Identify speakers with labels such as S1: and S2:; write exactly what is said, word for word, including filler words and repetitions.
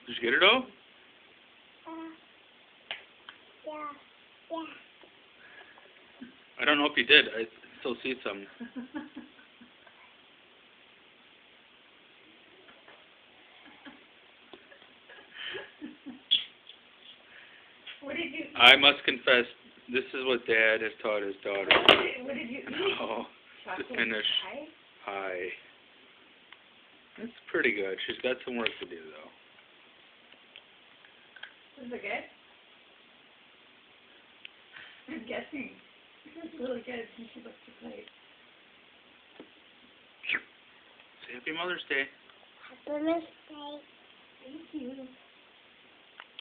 S1: Did you get it all?
S2: Uh, yeah, yeah.
S1: I don't know if you did. I still see some.
S3: What did you eat?
S1: I must confess, this is what Dad has taught his daughter.
S3: What did, what did you eat?
S1: No, to
S3: Chocolate
S1: finish
S3: pie?
S1: high. It's pretty good. She's got some work to do, though.
S3: Was it good? I'm guessing. It's really good since she looked your plate.
S1: Say Happy Mother's Day.
S2: Happy Mother's Day.
S3: Thank you.